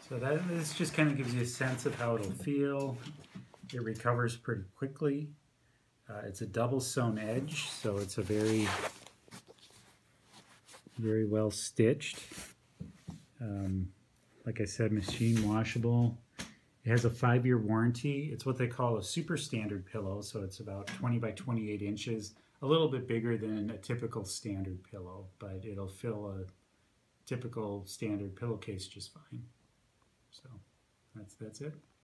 So this just kind of gives you a sense of how it'll feel. It recovers pretty quickly. It's a double sewn edge, so it's a very well stitched. Like I said, machine washable. It has a 5-year warranty. It's what they call a super standard pillow, so it's about 20 by 28 inches, a little bit bigger than a typical standard pillow, but it'll fill a typical standard pillowcase just fine. So that's it.